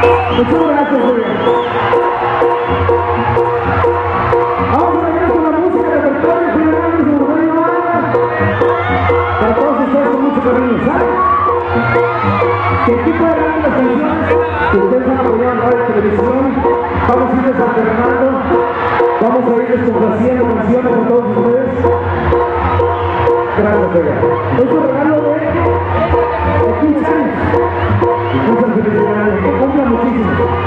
Muchas gracias, Julia. Vamos a ver con la música de repertorio general de su Rodrigo Banda. Para todos ustedes con mucho cariño, ¿sabes? ¿Qué tipo de grandes canciones que ustedes han apoyado en radio y televisión? Vamos a irles alternando, vamos a irles complaciendo canciones con todos ustedes. Gracias, Vega. Es un regalo de 15 años. Muchas felicidades, que cumplan muchísimo.